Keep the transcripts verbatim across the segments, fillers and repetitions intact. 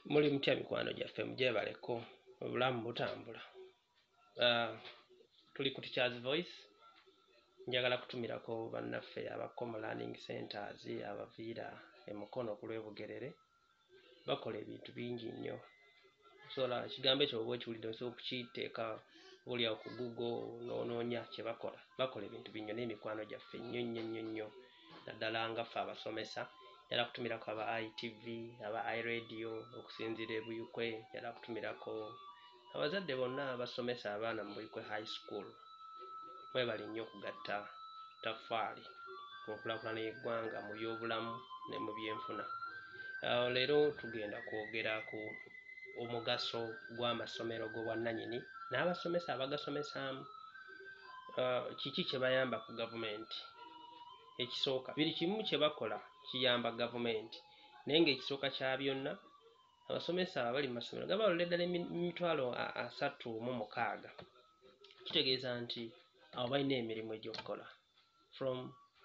Muli mutya mikwano gyaffe mugyebaleko obulamu butambula. Uh, tuli ku Teachers Voice. Njagala kutumirako bannaffe aba Common Learning Centers abaviira emukono ku lw'Ebugerere bakola ebintu bingi nnyo. Sola ekigambo ekyo oba ekiwulidde osobola okukiteeka olyawo ku Google n'onoonya kye bakola. Bakola ebintu bingi n'emikwano gyaffe nnyo nnyo nnyo nnyo naddala nga ffe abasomesa. Njagala kutumirako aba I T V, aba iRadio okusinziira e Buyikwe, njagala kutumirako abazadde bonna abasomesa abaana mu Buyikwe High School. Mwebale nnyo okugatta ttaffaali ku nkulaakulana y'eggwanga mu byobulamu ne mu byenfuna. Uh, leero tugenda kwogera ku omugaso gw'amasomero g'obwannannyini n'abasomesa abagasomesaamu. Uh, kiki kye bayamba ku gavumenti? Ekisooka biri kimu kye bakola kiyamba gavumenti, naye ng'ekisooka kya byonna abasomesa abali mu masomero gabalula ddala emitwalo asatu mu mukaaga. Kitegeeza nti abo balina emirimu egy'okukola from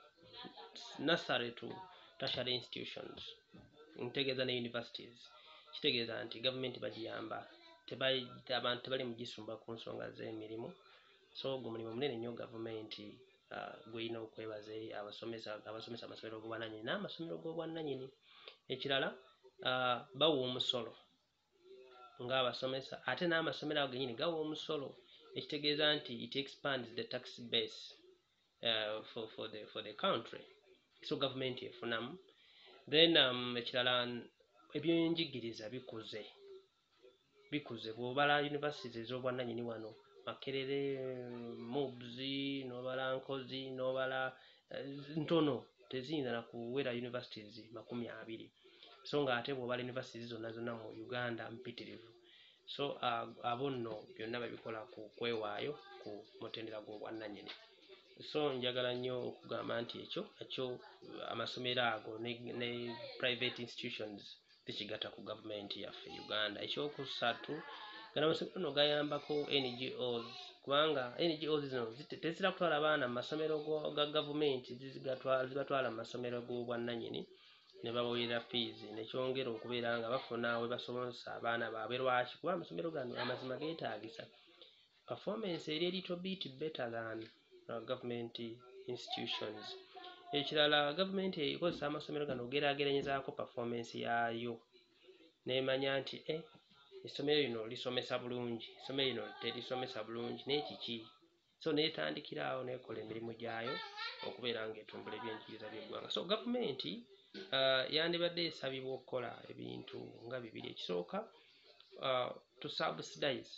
nursery to tertiary institutions, ntegeeza ne universities. Kitegeeza nti gavumenti bagiyamba, abantu tebali mu gisumba ku nsonga z'emirimu. So ogwo mulimu munene nnyo gavumenti uh, gweyina okwebaza eri abasomesa abasomesa amasomero g'obwannannyini n'amasomero g'obwannannyini. Ekirala uh, bawa omusolo ng'abasomesa ate n'amasomero ago gennyini gawa omusolo, ekitegeeza nti it expands the tax base uh, for, for, the, for the country. So gavumenti efunamu. Then um, ekirala ebyenjigiriza bikuze bikuze bw'obala universities ez'obwannannyini wano Makerere, M U B S, n'obala Nkozi, n'obala uh, ntono teziyinza na kuwera universities makumi abiri. So ng'ate bw'obala universities zonna zonna mu Uganda mpitirivu. So uh, abo nno byonna babikola ku kwewaayo ku mutendera gw'obwannannyini. So njagala nnyo okugamba nti ekyo ekyo amasomero ago ne, ne private institutions tekigatta ku gavumenti yaffe Uganda. Ekyokusatu gano amasomero no gayambako N G Os kubanga N G Os zino tezira kutwala baana mu masomero ga gavumenti, zibatwala mu masomero g'obwannannyini ne babawerera fees, nekyongera okubeera nga bafuna we basomesa abaana baabwe. Lwaki? Kuba amasomero gano amazima geetaagisa performance eri a little bit better than uh, government institutions. Ekirala gavumenti ekozesa amasomero gano ogeraageranyizaako performance yaayo n'emanya nti eh, essomero lino lisomesa bulungi, essomero lino terisomesa bulungi, n'ekiki. So neetandikira awo neekola emirimu gyayo okubeera ng'etumbula ebyenjigiriza by'eggwanga. So gavumenti uh, yandibadde esabibwa okukola ebintu nga bibiri. Ekisooka uh, to subsidize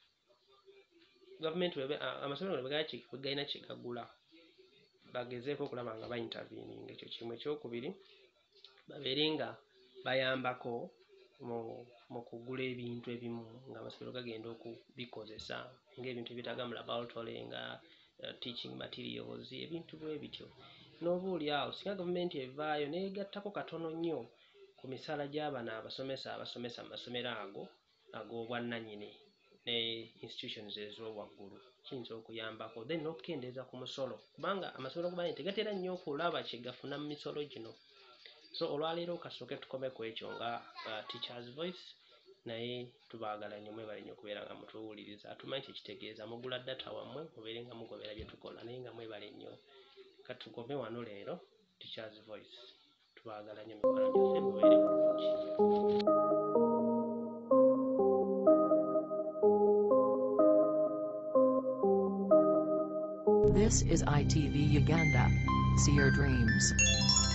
gavumenti uh, amasomero bwe galina kye gagula bagezeeko okulaba nga bayintaviininga. Ekyo kimu. Ekyokubiri babeere nga bayambako mu, mu kugula ebintu ebimu ng'amasomero gagenda okubikozesa ng'ebintu ebyetaaga mu laboratory nga uh, teaching materials, ebintu bwe bityo. N'oba oli awo singa gavumenti evaayo n'egattako katono nnyo ku misaala gy'abana abasomesa abasomesa mu masomero ago ag'obwannannyini ne institutions ez'owaggulu, kiyinza okuyambako. Then n'okukendeeza ku musolo kubanga amasomero g'obwannannyini tegatera nnyo okulaba kye gafuna mu misolo gino. So olwaleero kasooke tukome ku ekyo nga uh, Teachers Voice, naye tubaagala nnyo, mwebale nnyo okubeera nga mutuwuliriza. Tumanyi tekitegeeza mugula data wammwe mubeere nga mugobera bye tukola, naye nga mwebale nnyo. Kati tugome wano leero Teachers Voice. Tubaagala nnyo mikwano gyaffe, mubeere bulungi. This is I T V Uganda. See your dreams.